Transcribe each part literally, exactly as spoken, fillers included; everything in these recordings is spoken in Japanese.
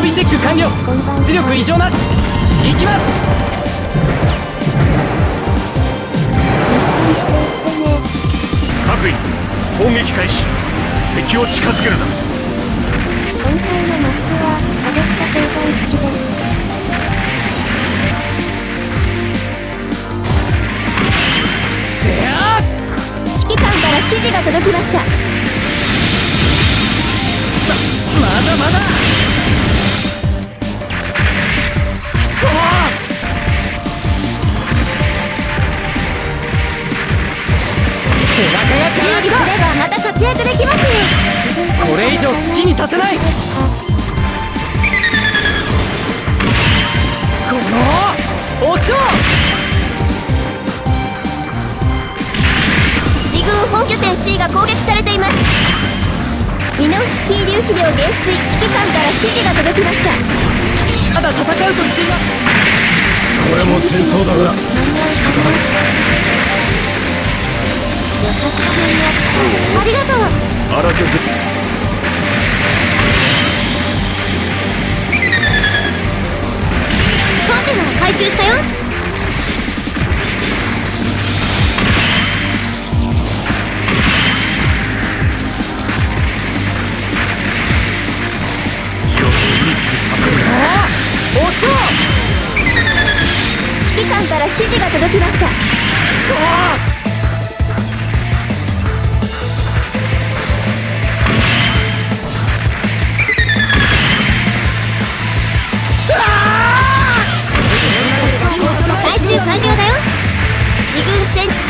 備チェック完了。出力異常なし。行きます。 各員攻撃開始。敵を近づけるな。 今回のマップはアベッタ交換式です。 指揮官から指示が届きました。 ままだまだくそー。背中が準備すればまた活躍できますよ。 これ以上好きにさせない。このお蝶。 自軍本拠点 C が攻撃されています。ミノフスキー粒子量減衰。指揮官から指示が届きました。 まだ戦うと言っています。 これも戦争だが仕方ない。 ありがとう。 荒削り。 コンテナ回収したよ。指揮官から指示が届きました。くそー。回収完了だよ。二軍戦。い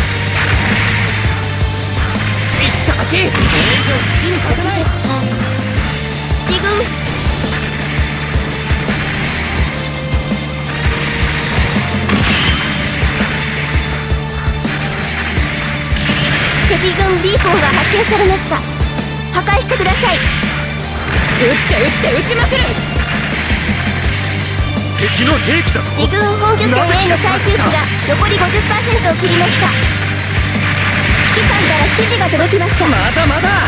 ったかき。これ以上好きにさせない。 二軍。敵軍ビーコンが発見されました。破壊してください。撃って撃って撃ちまくる。 敵の兵器だ。 自軍本拠点への耐久値が残り ごじゅっパーセント を切りました。指揮官から指示が届きました。 まだまだ。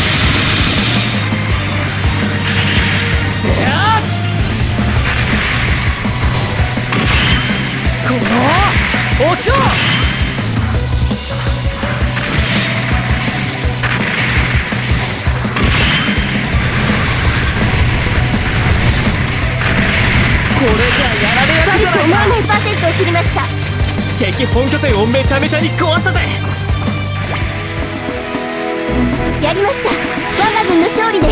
でやこのお蝶。これじゃやられやるじゃないか。 悪く思わないパーセントを切りました。 敵本拠点をめちゃめちゃに壊したぜ。 やりました。我が軍の勝利です。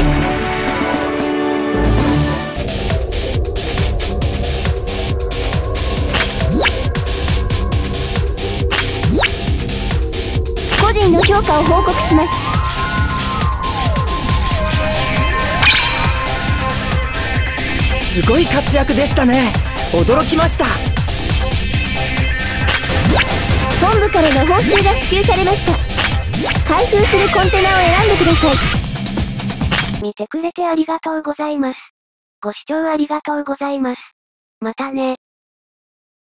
個人の評価を報告します。 すごい活躍でしたね。驚きました。 本部からの報酬が支給されました。開封するコンテナを選んでください。 見てくれてありがとうございます。ご視聴ありがとうございます。またね。